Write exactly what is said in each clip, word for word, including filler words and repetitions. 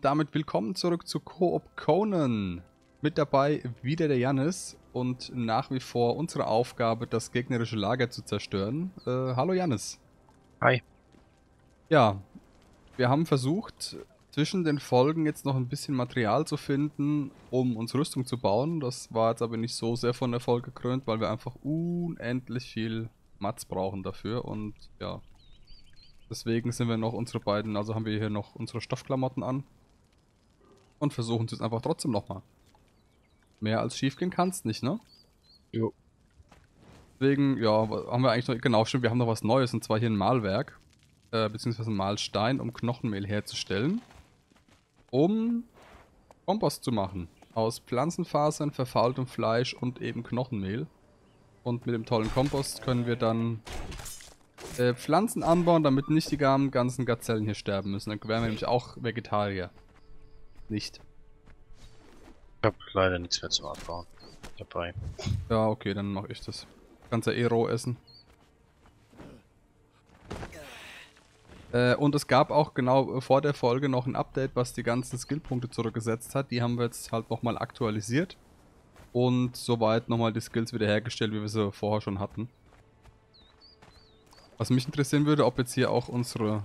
und damit willkommen zurück zu Koop Conan. Mit dabei wieder der Jannis und nach wie vor unsere Aufgabe, das gegnerische Lager zu zerstören. Äh, hallo Jannis. Hi. Ja, wir haben versucht, zwischen den Folgen jetzt noch ein bisschen Material zu finden, um uns Rüstung zu bauen. Das war jetzt aber nicht so sehr von Erfolg gekrönt, weil wir einfach unendlich viel Mats brauchen dafür und ja. Deswegen sind wir noch unsere beiden, also haben wir hier noch unsere Stoffklamotten an. Und versuchen es jetzt einfach trotzdem nochmal. Mehr als schief gehen kann's nicht, ne? Jo. Deswegen, ja, haben wir eigentlich noch, genau, stimmt, wir haben noch was Neues, und zwar hier ein Mahlwerk. Äh, beziehungsweise ein Mahlstein, um Knochenmehl herzustellen. Um Kompost zu machen. Aus Pflanzenfasern, verfaultem Fleisch und eben Knochenmehl. Und mit dem tollen Kompost können wir dann äh, Pflanzen anbauen, damit nicht die ganzen Gazellen hier sterben müssen. Dann wären wir nämlich auch Vegetarier. Nicht. Ich hab leider nichts mehr zum Abbauen dabei. Ja, okay, dann mache ich das. Kannst ja eh roh essen. Äh, und es gab auch genau vor der Folge noch ein Update, was die ganzen Skillpunkte zurückgesetzt hat. Die haben wir jetzt halt nochmal aktualisiert. Und soweit nochmal die Skills wiederhergestellt, wie wir sie vorher schon hatten. Was mich interessieren würde, ob jetzt hier auch unsere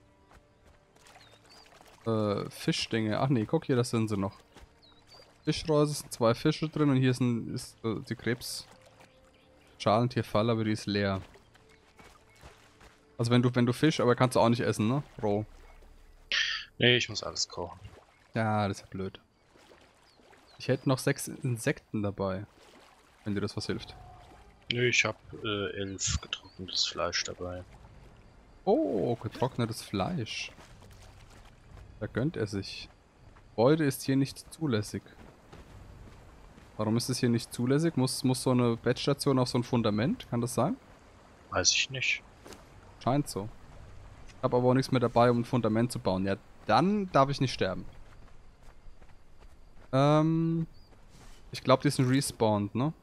äh, Fischdinge... Ach nee, guck hier, das sind sie noch. Fischreuse, sind zwei Fische drin und hier ist, ein, ist äh, die Krebs-Schalentierfalle, aber die ist leer. Also wenn du wenn du Fisch, aber kannst du auch nicht essen, ne? Roh. Nee, ich muss alles kochen. Ja, das ist ja blöd. Ich hätte noch sechs Insekten dabei, wenn dir das was hilft. Nö, ich hab äh, elf getrocknetes Fleisch dabei. Oh, getrocknetes Fleisch. Da gönnt er sich. Gebäude ist hier nicht zulässig. Warum ist es hier nicht zulässig? Muss, muss so eine Bettstation auf so ein Fundament? Kann das sein? Weiß ich nicht. Scheint so. Ich habe aber auch nichts mehr dabei, um ein Fundament zu bauen. Ja, dann darf ich nicht sterben. Ähm, ich glaube, die sind respawned, ne?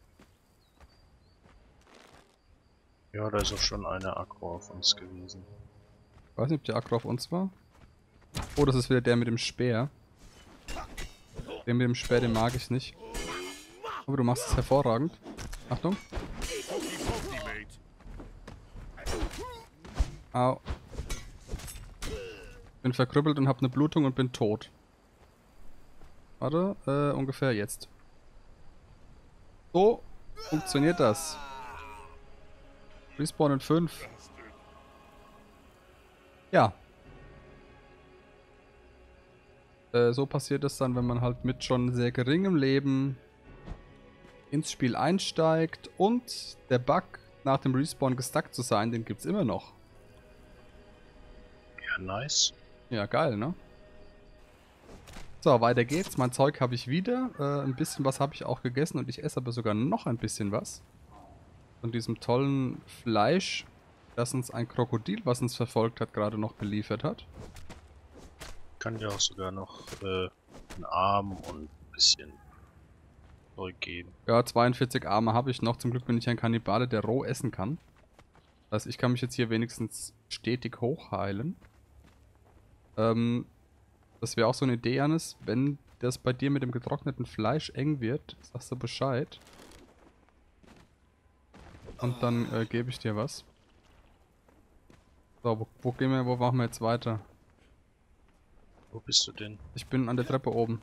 Ja, da ist auch schon eine Aggro auf uns gewesen. Ich weiß nicht, ob der Aggro auf uns war. Oh, das ist wieder der mit dem Speer. Den mit dem Speer, den mag ich nicht. Aber du machst es hervorragend. Achtung. Au. Bin verkrüppelt und hab eine Blutung und bin tot. Warte, äh, ungefähr jetzt. So funktioniert das. Respawn in fünf. Ja. Äh, so passiert es dann, wenn man halt mit schon sehr geringem Leben ins Spiel einsteigt und der Bug, nach dem Respawn gestuckt zu sein, den gibt's immer noch. Ja, nice. Ja, geil, ne? So, weiter geht's. Mein Zeug habe ich wieder. Äh, ein bisschen was habe ich auch gegessen und ich esse aber sogar noch ein bisschen was. Von diesem tollen Fleisch, das uns ein Krokodil, was uns verfolgt hat, gerade noch geliefert hat. Kann dir auch sogar noch äh, einen Arm und ein bisschen Zeug geben. Ja, zweiundvierzig Arme habe ich noch. Zum Glück bin ich ein Kannibale, der roh essen kann. Das heißt, ich kann mich jetzt hier wenigstens stetig hochheilen. Ähm, das wäre auch so eine Idee, Jannis. Wenn das bei dir mit dem getrockneten Fleisch eng wird, sagst du Bescheid. Und dann äh, gebe ich dir was. So, wo, wo gehen wir, wo machen wir jetzt weiter? Wo bist du denn? Ich bin an der Treppe oben.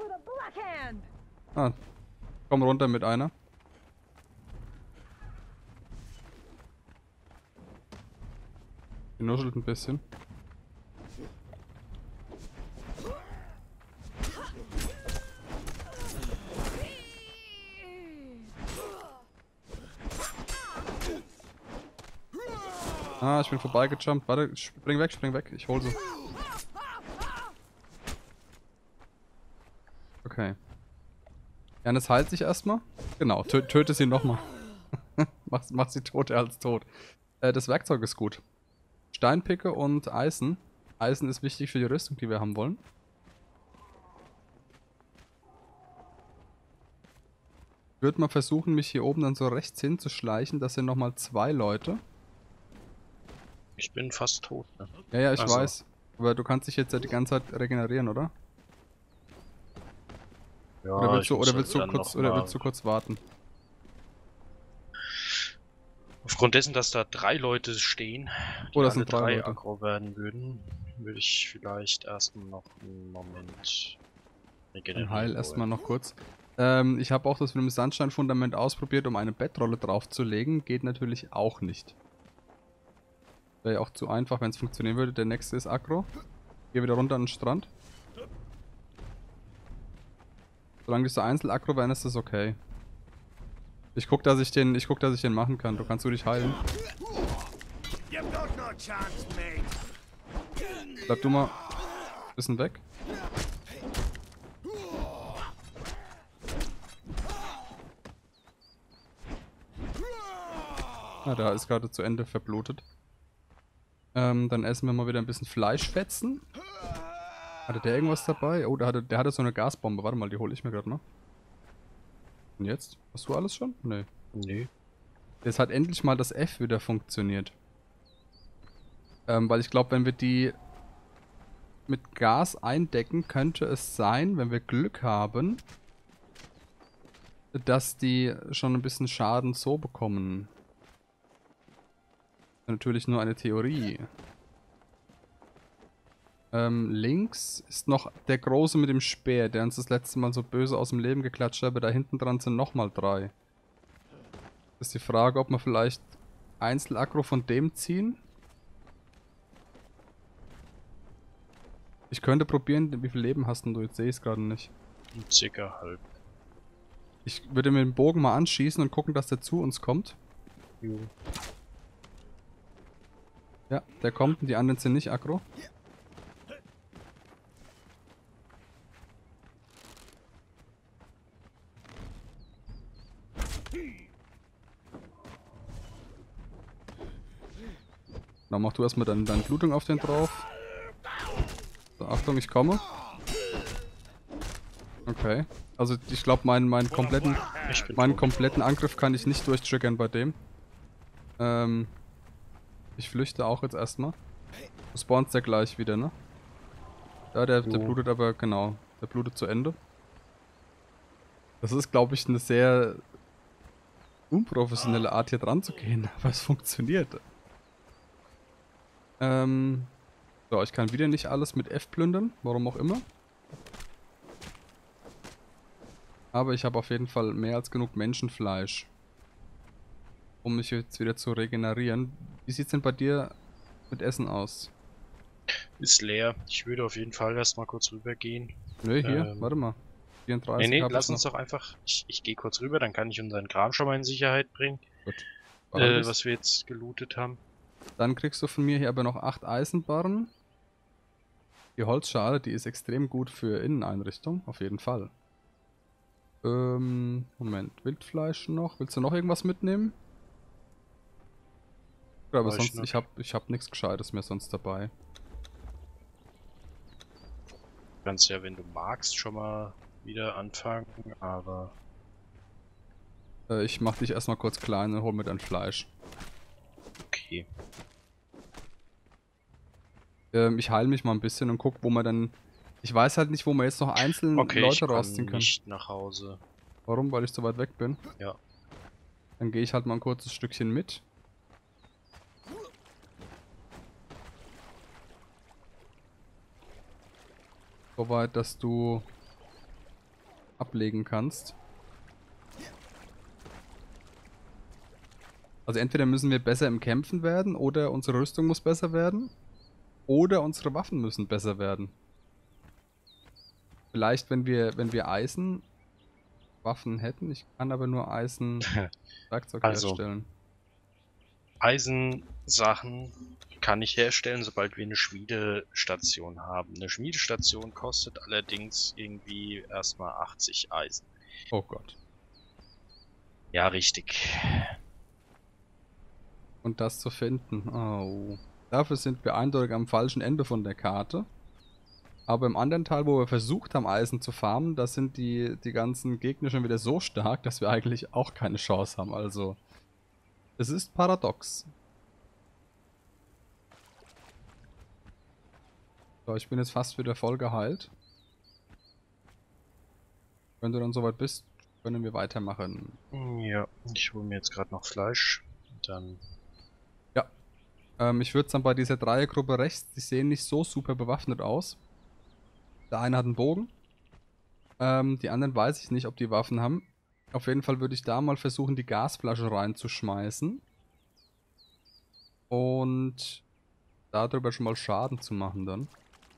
Ah, komm runter mit einer. Die nuschelt ein bisschen. Ah, ich bin vorbeigejumpt. Warte, spring weg, spring weg. Ich hol sie. Okay. Jannis heilt sich erstmal. Genau, tö töte sie nochmal. mach, mach sie toter als tot. Äh, das Werkzeug ist gut. Steinpicke und Eisen. Eisen ist wichtig für die Rüstung, die wir haben wollen. Ich würde mal versuchen, mich hier oben dann so rechts hinzuschleichen. Das sind nochmal zwei Leute. Ich bin fast tot, ne? Ja, ja, ich Also. weiß. Aber du kannst dich jetzt ja die ganze Zeit regenerieren, oder? Ja, Oder willst ich du, muss oder willst halt du dann kurz, noch oder mal. willst du kurz warten? Aufgrund dessen, dass da drei Leute stehen, Oh, die das alle sind drei drei Leute. aggro werden würden, würde ich vielleicht erstmal noch einen Moment Dann regenerieren heil erstmal wollen. noch kurz. Ähm, ich habe auch das mit dem Sandsteinfundament ausprobiert, um eine Bettrolle draufzulegen. Geht natürlich auch nicht. Wäre ja auch zu einfach, wenn es funktionieren würde. Der nächste ist aggro. Geh wieder runter an den Strand. Solange die so einzeln aggro werden, ist das okay. Ich guck, dass ich den, ich guck, dass ich den machen kann. Du kannst du dich heilen. Bleib du mal ein bisschen weg. Ah, da ist gerade zu Ende verblutet. Ähm, dann essen wir mal wieder ein bisschen Fleischfetzen. Hatte der irgendwas dabei? Oh, der hatte, der hatte so eine Gasbombe. Warte mal, die hole ich mir gerade mal. Und jetzt? Hast du alles schon? Nee. Nee. Jetzt hat endlich mal das F wieder funktioniert. Ähm, weil ich glaube, wenn wir die mit Gas eindecken, könnte es sein, wenn wir Glück haben, dass die schon ein bisschen Schaden so bekommen. Natürlich nur eine Theorie. Ähm, links ist noch der Große mit dem Speer, der uns das letzte Mal so böse aus dem Leben geklatscht hat, aber da hinten dran sind nochmal drei. Ist die Frage, ob wir vielleicht Einzelaggro von dem ziehen? Ich könnte probieren, wie viel Leben hast denn du? Jetzt sehe ich es gerade nicht. Circa halb. Ich würde mit dem Bogen mal anschießen und gucken, dass der zu uns kommt. Jo. Ja, der kommt und die anderen sind nicht aggro. Dann mach du erstmal deine, deine Blutung auf den drauf. So, Achtung, ich komme. Okay. Also ich glaube, meinen, meinen kompletten, Ich bin meinen tot. kompletten Angriff kann ich nicht durchtriggern bei dem. Ähm, ich flüchte auch jetzt erstmal. Du spawnst ja gleich wieder, ne? Ja, der, der Jo. blutet aber, genau. Der blutet zu Ende. Das ist, glaube ich, eine sehr unprofessionelle Art hier dran zu gehen, aber es funktioniert. Ähm, so, ich kann wieder nicht alles mit F plündern, warum auch immer. Aber ich habe auf jeden Fall mehr als genug Menschenfleisch, um mich jetzt wieder zu regenerieren. Wie sieht's denn bei dir mit Essen aus? Ist leer. Ich würde auf jeden Fall erstmal kurz rübergehen. Nö, hier, Ähm, warte mal. nee, vierunddreißig nee, habe ich lass noch. uns doch einfach. Ich, ich gehe kurz rüber, dann kann ich unseren Kram schon mal in Sicherheit bringen. Gut. Behalt Äh, es. was wir jetzt gelootet haben. Dann kriegst du von mir hier aber noch acht Eisenbarren. Die Holzschale, die ist extrem gut für Inneneinrichtung, auf jeden Fall. Ähm, Moment, Wildfleisch noch. Willst du noch irgendwas mitnehmen? Oder aber Weiß ich sonst, nicht. ich hab, ich hab nichts Gescheites mehr sonst dabei. Du kannst ja, wenn du magst, schon mal wieder anfangen, aber Äh, ich mach dich erstmal kurz klein und hol mir dein Fleisch. okay. Ähm, ich heile mich mal ein bisschen und guck, wo man dann... Ich weiß halt nicht, wo man jetzt noch einzeln Okay, Leute ich kann rausziehen kann. nicht nach Hause. Warum? Weil ich so weit weg bin? Ja. Dann gehe ich halt mal ein kurzes Stückchen mit. Soweit, dass du ablegen kannst. Also entweder müssen wir besser im Kämpfen werden, oder unsere Rüstung muss besser werden, oder unsere Waffen müssen besser werden. Vielleicht, wenn wir, wenn wir Eisenwaffen hätten. Ich kann aber nur Eisen-Werkzeug Also, herstellen. Eisensachen kann ich herstellen, sobald wir eine Schmiedestation haben. Eine Schmiedestation kostet allerdings irgendwie erstmal achtzig Eisen. Oh Gott. Ja, richtig. Und das zu finden. Oh. Dafür sind wir eindeutig am falschen Ende von der Karte. Aber im anderen Teil, wo wir versucht haben, Eisen zu farmen, da sind die, die ganzen Gegner schon wieder so stark, dass wir eigentlich auch keine Chance haben. Also, es ist paradox. So, ich bin jetzt fast wieder voll geheilt. Wenn du dann soweit bist, können wir weitermachen. Ja, ich hole mir jetzt gerade noch Fleisch. Dann. Ja. Ähm, ich würde dann bei dieser Dreiergruppe rechts, die sehen nicht so super bewaffnet aus. Der eine hat einen Bogen. Ähm, die anderen weiß ich nicht, ob die Waffen haben. Auf jeden Fall würde ich da mal versuchen, die Gasflasche reinzuschmeißen. Und darüber schon mal Schaden zu machen dann.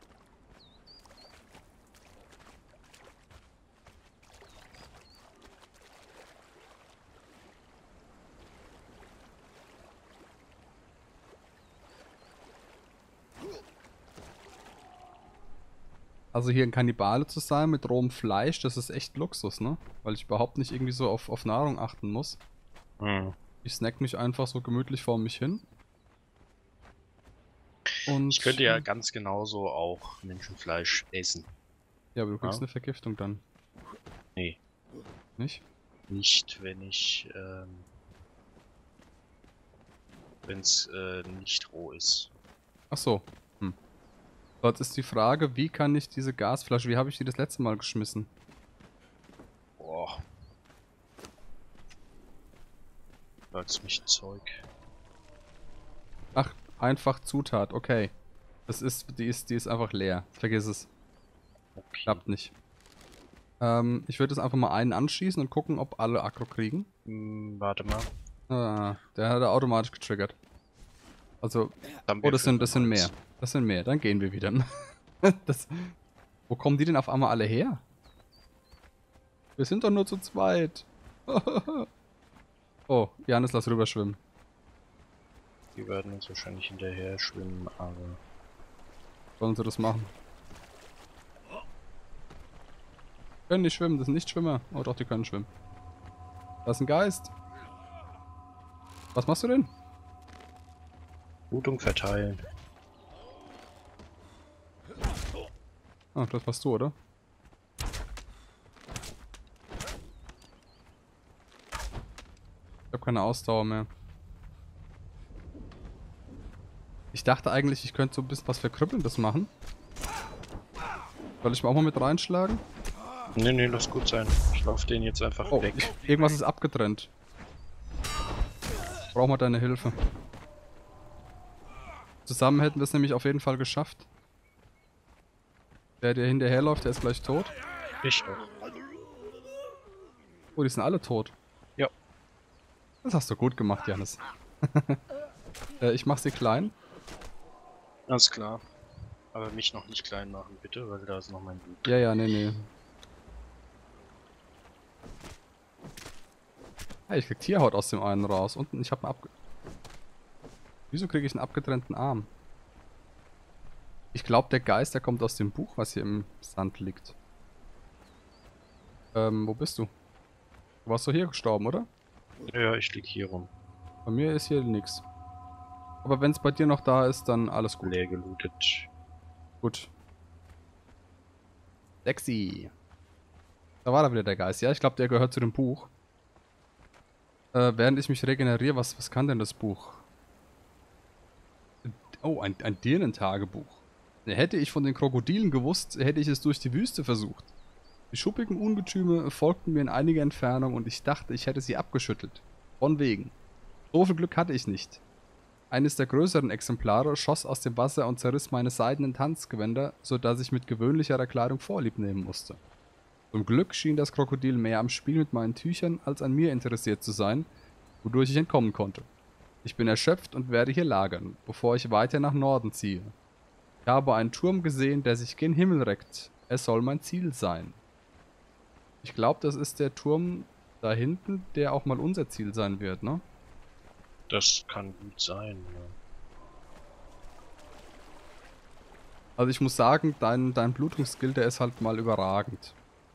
Also hier ein Kannibale zu sein mit rohem Fleisch, das ist echt Luxus, ne? Weil ich überhaupt nicht irgendwie so auf, auf Nahrung achten muss. Hm. Ich snack mich einfach so gemütlich vor mich hin. Und Ich könnte ja ganz genauso auch Menschenfleisch essen. ja, aber du kriegst Ja. eine Vergiftung dann. Nee. Nicht? Nicht, wenn ich, ähm, wenn es äh, nicht roh ist. Ach so. Hm. So, jetzt ist die Frage, wie kann ich diese Gasflasche, wie habe ich die das letzte Mal geschmissen? Boah. Sag's mich Zeug. Ach, einfach Zutat, okay. Das ist, die ist, die ist einfach leer. Vergiss es. Okay. Klappt nicht. Ähm, ich würde jetzt einfach mal einen anschießen und gucken, ob alle Aggro kriegen. Hm, warte mal. Ah, der hat er automatisch getriggert. Also, Haben oh, wir das sind, das sind mehr. fünfundneunzig. Das sind mehr, dann gehen wir wieder. das, wo kommen die denn auf einmal alle her? Wir sind doch nur zu zweit. Oh, Janis, lass rüberschwimmen. Die werden uns wahrscheinlich hinterher schwimmen, aber. Sollen sie das machen? Können nicht schwimmen, das sind nicht Schwimmer. Oh doch, die können schwimmen. Das ist ein Geist. Was machst du denn? Blutung verteilen. Ah, das warst du, oder? Ich habe keine Ausdauer mehr. Ich dachte eigentlich, ich könnte so ein bisschen was Verkrüppelndes machen. Soll ich mal auch mal mit reinschlagen? Nee, nee, lass gut sein. Ich lauf den jetzt einfach Oh, weg. ich, irgendwas ist abgetrennt. Brauchen wir deine Hilfe. Zusammen hätten wir es nämlich auf jeden Fall geschafft. Der, der hinterherläuft, der ist gleich tot. Ich auch. Oh, die sind alle tot. Ja. Das hast du gut gemacht, Janis. äh, ich mach sie klein. Alles klar. Aber mich noch nicht klein machen, bitte, weil da ist noch mein Blut. Ja, ja, nee, nee. Hey, ich krieg Tierhaut aus dem einen raus. Unten, ich hab einen abge... Wieso kriege ich einen abgetrennten Arm? Ich glaube, der Geist, der kommt aus dem Buch, was hier im Sand liegt. Ähm, wo bist du? Du warst doch hier gestorben, oder? Ja, ich lieg hier rum. Bei mir ist hier nichts. Aber wenn es bei dir noch da ist, dann alles gut. Leer gelootet. Gut. Sexy. Da war da wieder der Geist. Ja, ich glaube, der gehört zu dem Buch. Äh, während ich mich regeneriere, was, was kann denn das Buch? Oh, ein, ein Dirnentagebuch. Hätte ich von den Krokodilen gewusst, hätte ich es durch die Wüste versucht. Die schuppigen Ungetüme folgten mir in einiger Entfernung und ich dachte, ich hätte sie abgeschüttelt. Von wegen. So viel Glück hatte ich nicht. Eines der größeren Exemplare schoss aus dem Wasser und zerriss meine seidenen Tanzgewänder, sodass ich mit gewöhnlicherer Kleidung Vorlieb nehmen musste. Zum Glück schien das Krokodil mehr am Spiel mit meinen Tüchern als an mir interessiert zu sein, wodurch ich entkommen konnte. Ich bin erschöpft und werde hier lagern, bevor ich weiter nach Norden ziehe. Ich habe einen Turm gesehen, der sich gen Himmel reckt. Es soll mein Ziel sein. Ich glaube, das ist der Turm da hinten, der auch mal unser Ziel sein wird, ne? Das kann gut sein, ja. Also ich muss sagen, dein, dein Blutungsskill, der ist halt mal überragend.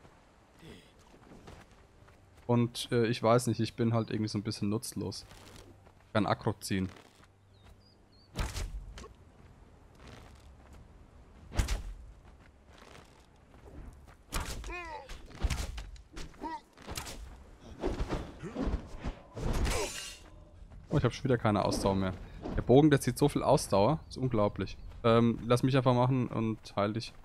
Und äh, ich weiß nicht, ich bin halt irgendwie so ein bisschen nutzlos. Ich kann Aggro ziehen. Oh, ich habe schon wieder keine Ausdauer mehr. Der Bogen, der zieht so viel Ausdauer. Das ist unglaublich. Ähm, lass mich einfach machen und heil dich.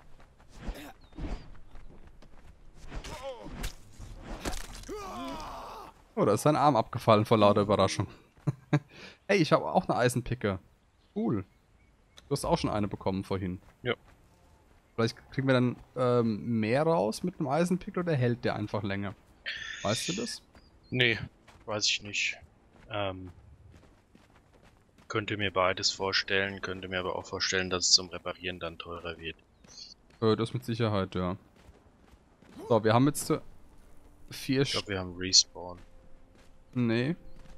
Oh, da ist sein Arm abgefallen vor lauter Überraschung. Hey, ich habe auch eine Eisenpicke. Cool. Du hast auch schon eine bekommen vorhin. Ja. Vielleicht kriegen wir dann ähm, mehr raus mit einem Eisenpick oder hält der einfach länger? Weißt du das? Nee, weiß ich nicht. Ähm, könnte mir beides vorstellen, könnte mir aber auch vorstellen, dass es zum Reparieren dann teurer wird. Äh, das mit Sicherheit, ja. So, wir haben jetzt äh, vier Ich glaube, wir haben Respawn. Nee.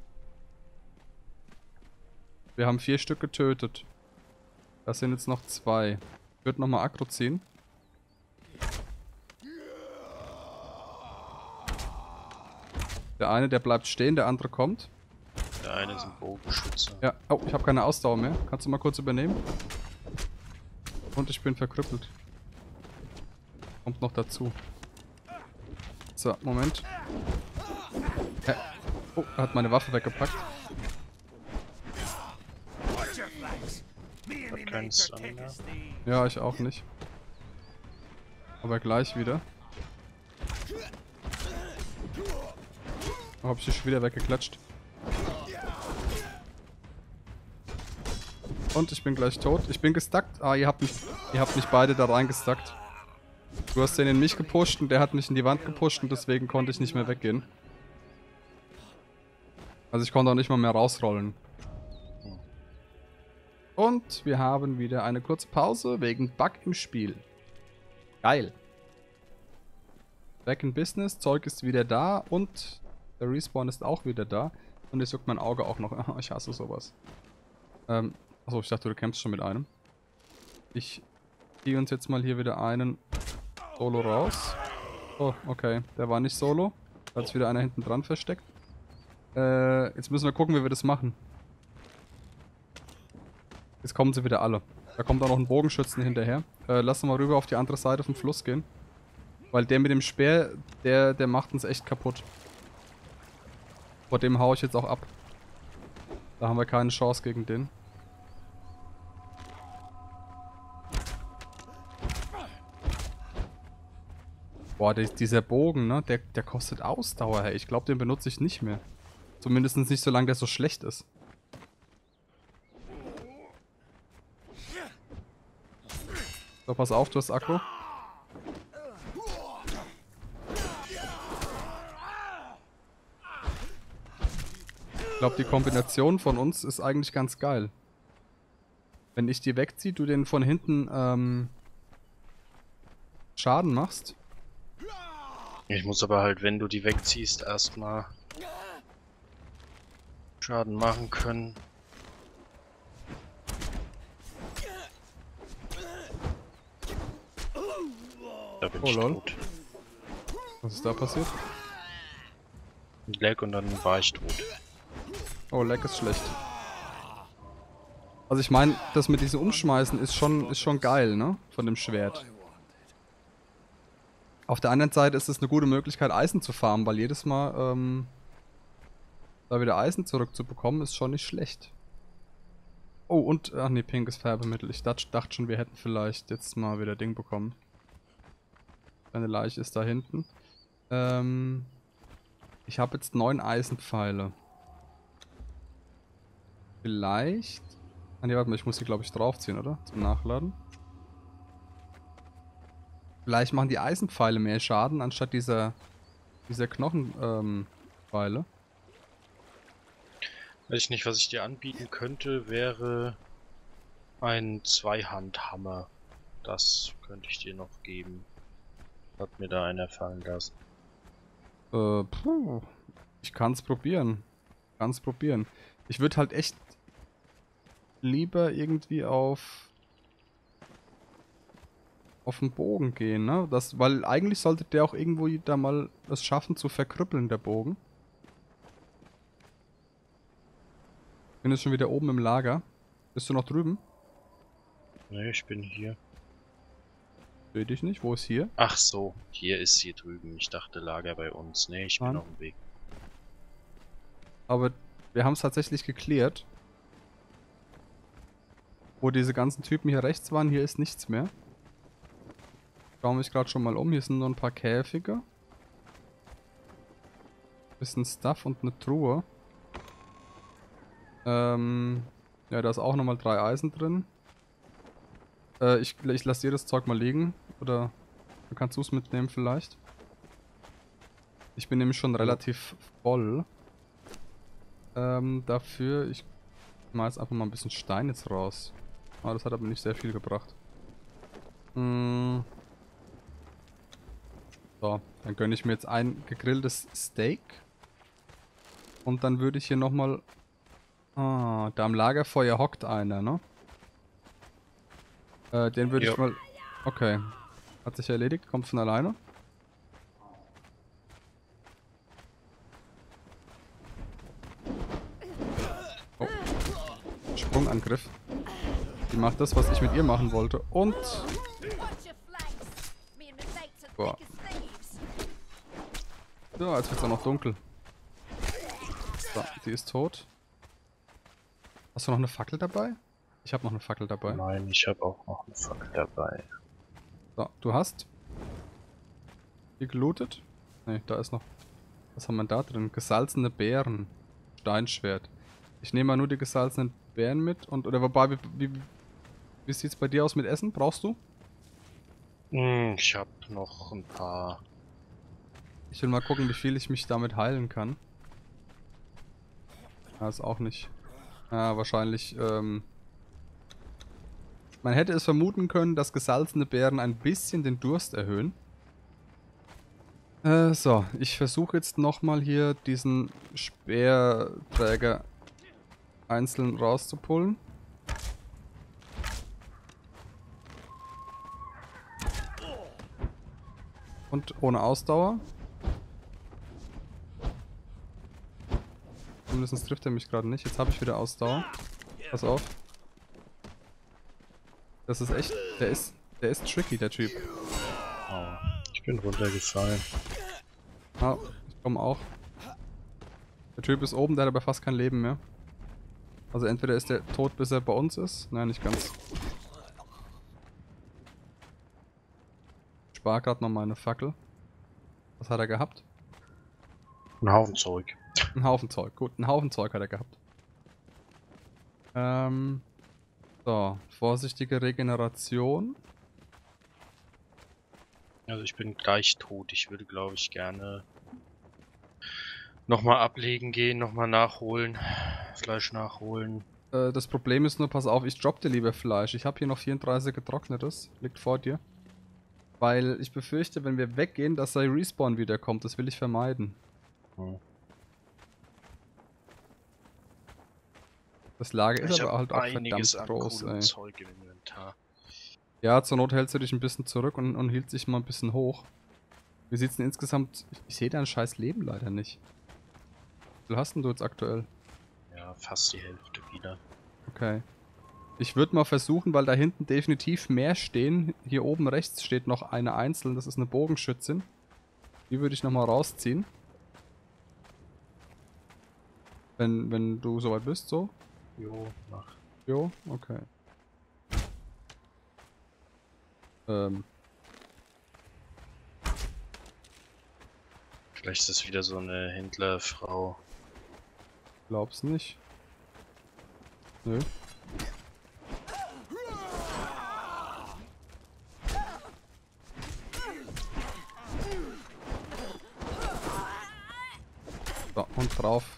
Wir haben vier Stück getötet. Das sind jetzt noch zwei. Ich würde nochmal Aggro ziehen. Der eine, der bleibt stehen, der andere kommt. Der eine ist ein Bogenschütze. Ja, oh, ich habe keine Ausdauer mehr. Kannst du mal kurz übernehmen? Und ich bin verkrüppelt. Kommt noch dazu. So, Moment. Hä? Oh, er hat meine Waffe weggepackt. Hat keinen Stamina. Ja, ich auch nicht. Aber gleich wieder. Oh, hab ich dich schon wieder weggeklatscht. Und ich bin gleich tot. Ich bin gestuckt. Ah, ihr habt mich, ihr habt mich beide da reingestuckt. Du hast den in mich gepusht und der hat mich in die Wand gepusht und deswegen konnte ich nicht mehr weggehen. Also ich konnte auch nicht mal mehr rausrollen. Und wir haben wieder eine kurze Pause wegen Bug im Spiel. Geil. Back in Business, Zeug ist wieder da und der Respawn ist auch wieder da. Und jetzt juckt mein Auge auch noch. Ich hasse sowas. Ähm, achso, ich dachte, du kämpfst schon mit einem. Ich ziehe uns jetzt mal hier wieder einen Solo raus. Oh, okay. Der war nicht Solo. Da hat sich wieder einer hinten dran versteckt. Äh, jetzt müssen wir gucken, wie wir das machen. Jetzt kommen sie wieder alle. Da kommt auch noch ein Bogenschützen hinterher. Äh, lass uns mal rüber auf die andere Seite vom Fluss gehen. Weil der mit dem Speer, der, der macht uns echt kaputt. Vor dem hau ich jetzt auch ab. Da haben wir keine Chance gegen den. Boah, der, dieser Bogen, ne? Der, der kostet Ausdauer, hey. Ich glaube, den benutze ich nicht mehr. Zumindest nicht, solange der so schlecht ist. So, pass auf, du hast Akku. Ich glaube, die Kombination von uns ist eigentlich ganz geil. Wenn ich die wegziehe, du den von hinten ähm, Schaden machst. Ich muss aber halt, wenn du die wegziehst, erstmal Schaden machen können. Da bin Oh, ich lol. tot. Was ist da passiert? Ein Lag und dann war ich tot. Oh, Leck ist schlecht. Also ich meine, das mit diesem Umschmeißen ist schon, ist schon geil, ne? Von dem Schwert. Auf der anderen Seite ist es eine gute Möglichkeit, Eisen zu farmen, weil jedes Mal ähm, da wieder Eisen zurückzubekommen, ist schon nicht schlecht. Oh, und, ach nee, pinkes Färbemittel. Ich dachte, dachte schon, wir hätten vielleicht jetzt mal wieder Ding bekommen. Eine Leiche ist da hinten. Ähm, ich habe jetzt neun Eisenpfeile. Vielleicht... Ah ne, warte mal, ich muss die glaube ich draufziehen, oder? Zum Nachladen. Vielleicht machen die Eisenpfeile mehr Schaden, anstatt dieser, dieser Knochenpfeile. Weiß ich nicht, was ich dir anbieten könnte, wäre ein Zweihandhammer. Das könnte ich dir noch geben. Hat mir da einer fallen lassen. Äh, puh. Ich kann es probieren. Kann es probieren. Ich würde halt echt lieber irgendwie auf auf den Bogen gehen, ne? Das, weil eigentlich sollte der auch irgendwo da mal es schaffen zu verkrüppeln, der Bogen. Ich bin jetzt schon wieder oben im Lager. Bist du noch drüben? Ne, ich bin hier. Sehe dich nicht. Wo ist hier? Ach so, hier ist hier drüben. Ich dachte Lager bei uns. Ne, ich bin Nein. auf dem Weg. Aber wir haben es tatsächlich geklärt. Wo diese ganzen Typen hier rechts waren, hier ist nichts mehr. Schaue mich gerade schon mal um. Hier sind nur ein paar Käfige. Bisschen Stuff und eine Truhe. Ähm, ja, da ist auch nochmal drei Eisen drin. Äh, ich, ich lasse dir das Zeug mal liegen. Oder dann kannst du es mitnehmen vielleicht. Ich bin nämlich schon relativ voll. Ähm, dafür, ich mache jetzt einfach mal ein bisschen Stein jetzt raus. Ah, das hat aber nicht sehr viel gebracht. Hm. So, dann gönne ich mir jetzt ein gegrilltes Steak. Und dann würde ich hier nochmal... Ah, da am Lagerfeuer hockt einer, ne? Äh, den würde ich mal... Okay. Hat sich erledigt, kommt von alleine. Oh. Sprungangriff. Die macht das, was ich mit ihr machen wollte. Und... Boah. So, jetzt wird es auch noch dunkel. So, die ist tot. Hast du noch eine Fackel dabei? Ich habe noch eine Fackel dabei. Nein, ich habe auch noch eine Fackel dabei. So, du hast... Die gelootet? Ne, da ist noch... Was haben wir da drin? Gesalzene Beeren. Steinschwert. Ich nehme mal nur die gesalzenen Beeren mit und... Oder wobei, wie, wie, wie sieht's bei dir aus mit Essen? Brauchst du? Hm, ich habe noch ein paar... Ich will mal gucken, wie viel ich mich damit heilen kann. Ja, ist auch nicht... Ja, wahrscheinlich, ähm... Man hätte es vermuten können, dass gesalzene Beeren ein bisschen den Durst erhöhen. Äh, so. Ich versuche jetzt nochmal hier diesen Speerträger einzeln rauszupullen. Und ohne Ausdauer. Zumindest trifft er mich gerade nicht. Jetzt habe ich wieder Ausdauer. Pass auf. Das ist echt... Der ist... Der ist tricky, der Typ. Oh, ich bin runtergefallen. Ah, ich komme auch. Der Typ ist oben, der hat aber fast kein Leben mehr. Also entweder ist der tot, bis er bei uns ist. Nein, nicht ganz. Ich spare gerade noch meine Fackel. Was hat er gehabt? Ein Haufen Zeug. Ein Haufen Zeug. Gut, ein Haufen Zeug hat er gehabt. Ähm... So, vorsichtige Regeneration. Also ich bin gleich tot. Ich würde, glaube ich, gerne nochmal ablegen gehen, nochmal nachholen. Fleisch nachholen. Äh, das Problem ist nur, pass auf, ich dropp dir lieber Fleisch. Ich habe hier noch vierunddreißig getrocknetes. Liegt vor dir. Weil ich befürchte, wenn wir weggehen, dass der Respawn wiederkommt. Das will ich vermeiden. Hm. Das Lager ist ich aber halt auch einiges verdammt an groß, ey. Zeug im Inventar. Ja, zur Not hältst du dich ein bisschen zurück und, und hielt sich mal ein bisschen hoch. Wie sieht's denn insgesamt... Ich, ich sehe dein scheiß Leben leider nicht. Wie viel hast denn du jetzt aktuell? Ja, fast die Hälfte wieder. Okay. Ich würde mal versuchen, weil da hinten definitiv mehr stehen. Hier oben rechts steht noch eine einzeln, das ist eine Bogenschützin. Die würde ich nochmal rausziehen. Wenn, wenn du soweit bist, so. Jo, mach. Jo, okay. Ähm. Vielleicht ist das wieder so eine Händlerfrau. Glaub's nicht. Nö. So, und drauf.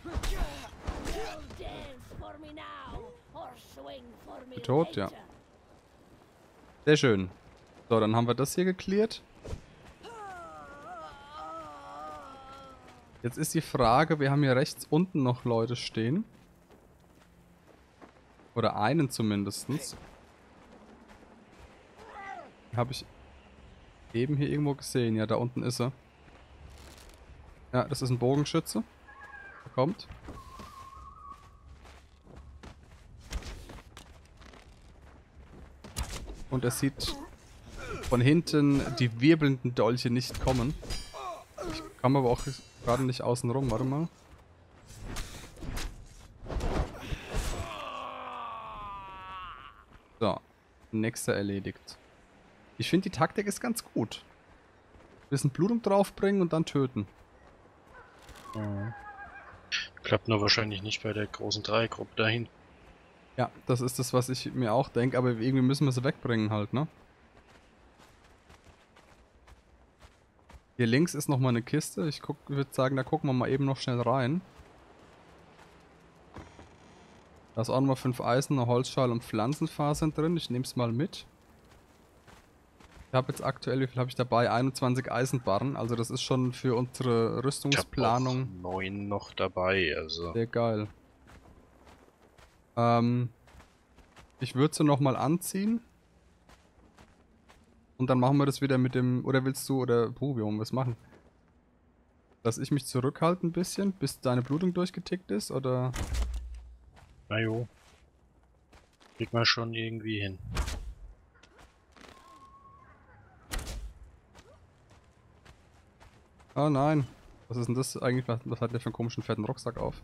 Tot, ja. Sehr schön. So, dann haben wir das hier geklärt. Jetzt ist die Frage, wir haben hier rechts unten noch Leute stehen. Oder einen zumindestens. Habe ich eben hier irgendwo gesehen. Ja, da unten ist er. Ja, das ist ein Bogenschütze. Er kommt. Und er sieht von hinten die wirbelnden Dolche nicht kommen. Ich komme aber auch gerade nicht außen rum. Warte mal. So, nächster erledigt. Ich finde, die Taktik ist ganz gut. Bisschen Blutung draufbringen und dann töten. Mhm. Klappt nur wahrscheinlich nicht bei der großen Dreiergruppe dahin. Ja, das ist das, was ich mir auch denke, aber irgendwie müssen wir sie wegbringen halt, ne? Hier links ist nochmal eine Kiste. Ich guck, würde sagen, da gucken wir mal eben noch schnell rein. Da ist auch nochmal fünf Eisen, eine Holzschale und Pflanzenfasern drin. Ich nehme es mal mit. Ich habe jetzt aktuell, wie viel habe ich dabei? einundzwanzig Eisenbarren. Also das ist schon für unsere Rüstungsplanung Ich hab auch neun noch dabei, also. sehr geil. Ähm, ich würde sie nochmal anziehen. Und dann machen wir das wieder mit dem... Oder willst du... Oder... Puh, wie wollen wir es machen? Lass ich mich zurückhalten ein bisschen, bis deine Blutung durchgetickt ist, oder... Na jo. Kriegt man schon irgendwie hin. Oh nein. Was ist denn das eigentlich? Was, was hat der für einen komischen fetten Rucksack auf?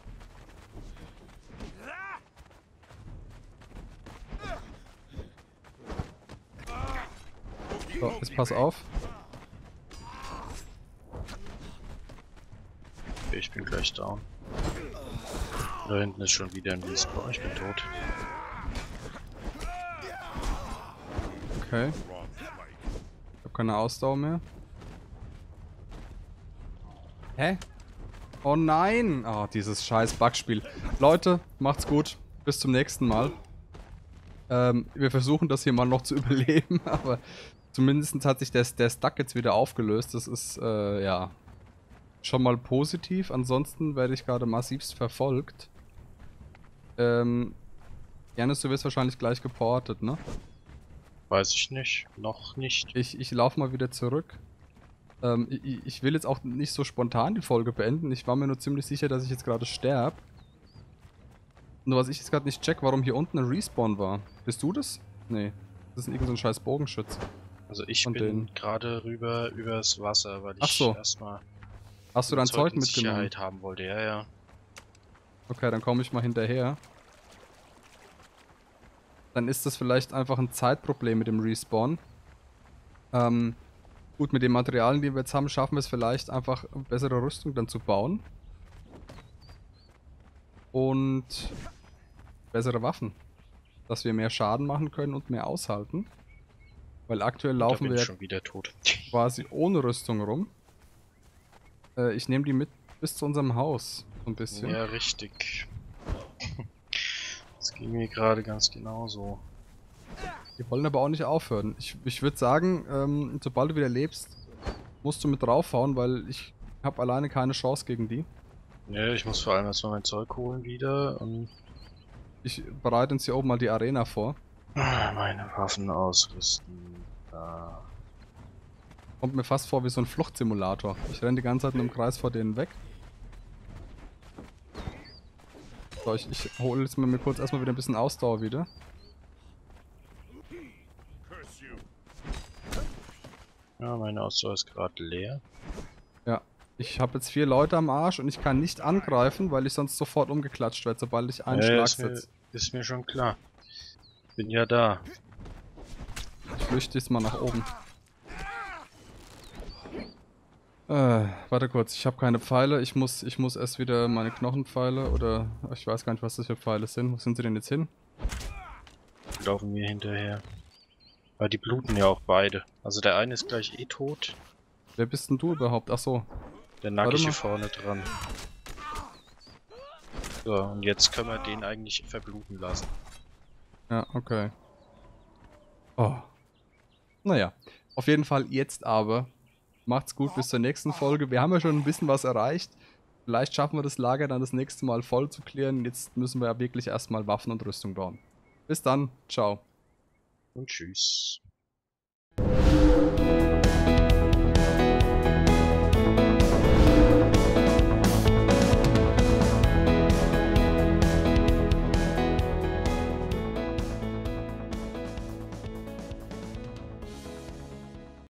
So, jetzt pass auf. Okay, ich bin gleich down. Da hinten ist schon wieder ein Respawn. Ich bin tot. Okay. Ich habe keine Ausdauer mehr. Hä? Oh nein! Oh, dieses scheiß Bugspiel. Leute, macht's gut. Bis zum nächsten Mal. Ähm, wir versuchen das hier mal noch zu überleben, aber zumindest hat sich der, der Stuck jetzt wieder aufgelöst. Das ist, äh, ja, schon mal positiv. Ansonsten werde ich gerade massivst verfolgt. Ähm, Janis, du wirst wahrscheinlich gleich geportet, ne? Weiß ich nicht. Noch nicht. Ich, ich laufe mal wieder zurück. Ähm, ich, ich will jetzt auch nicht so spontan die Folge beenden. Ich war mir nur ziemlich sicher, dass ich jetzt gerade sterbe. Nur was ich jetzt gerade nicht check, warum hier unten ein Respawn war. Bist du das? Nee. Das ist irgendein so ein scheiß Bogenschütz. Also ich Und bin den- gerade rüber übers Wasser, weil Ach ich so. erstmal Hast du dein Zeug in mitgenommen? Sicherheit haben wollte. Ja, ja. Okay, dann komme ich mal hinterher. Dann ist das vielleicht einfach ein Zeitproblem mit dem Respawn. Ähm, gut, mit den Materialien, die wir jetzt haben, schaffen wir es vielleicht einfach, eine bessere Rüstung dann zu bauen. Und bessere Waffen. Dass wir mehr Schaden machen können und mehr aushalten. Weil aktuell Und da laufen bin wir ich ja schon wieder tot. quasi ohne Rüstung rum. Äh, ich nehme die mit bis zu unserem Haus. So ein bisschen. Ja, richtig. Das ging mir gerade ganz genauso. Die wollen aber auch nicht aufhören. Ich, ich würde sagen, ähm, sobald du wieder lebst, musst du mit draufhauen, weil ich habe alleine keine Chance gegen die. Ne, ich muss vor allem erstmal mein Zeug holen wieder und Ich bereite uns hier oben mal die Arena vor. meine Waffen ausrüsten. Da. Kommt mir fast vor wie so ein Fluchtsimulator. Ich renne die ganze Zeit nur im Kreis vor denen weg. So, ich, ich hole jetzt mal mir kurz erstmal wieder ein bisschen Ausdauer wieder. Ja, meine Ausdauer ist gerade leer. Ja, ich habe jetzt vier Leute am Arsch und ich kann nicht angreifen, weil ich sonst sofort umgeklatscht werde, sobald ich einen Ja, Schlag ist mir, setze. ist mir schon klar. Bin ja da. Ich flüchte jetzt mal nach oben. Äh, warte kurz, ich habe keine Pfeile. Ich muss, ich muss erst wieder meine Knochenpfeile oder ich weiß gar nicht, was das für Pfeile sind. Wo sind sie denn jetzt hin? Die laufen mir hinterher. Weil die bluten ja auch beide. Also der eine ist gleich eh tot. Wer bist denn du überhaupt? Ach so. Der Warte Nackige mal. vorne dran. So, und jetzt können wir den eigentlich verbluten lassen. Ja, okay. Oh. Naja, auf jeden Fall jetzt aber. Macht's gut, bis zur nächsten Folge. Wir haben ja schon ein bisschen was erreicht. Vielleicht schaffen wir das Lager dann das nächste Mal voll zu klären. Jetzt müssen wir ja wirklich erstmal Waffen und Rüstung bauen. Bis dann. Ciao. Und tschüss.